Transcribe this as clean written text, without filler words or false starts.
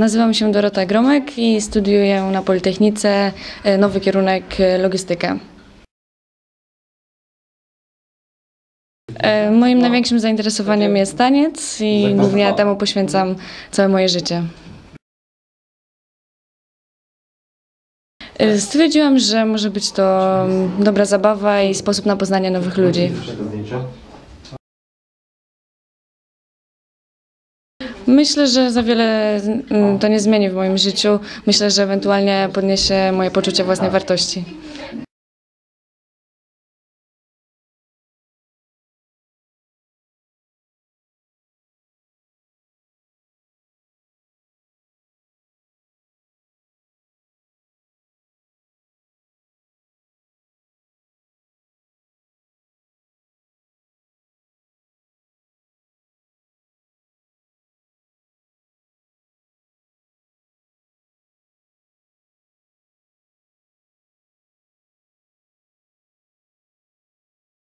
Nazywam się Dorota Gromek i studiuję na Politechnice nowy kierunek logistykę. Moim największym zainteresowaniem jest taniec i głównie temu poświęcam całe moje życie. Stwierdziłam, że może być to dobra zabawa i sposób na poznanie nowych ludzi. Myślę, że za wiele to nie zmieni w moim życiu. Myślę, że ewentualnie podniesie moje poczucie własnej wartości.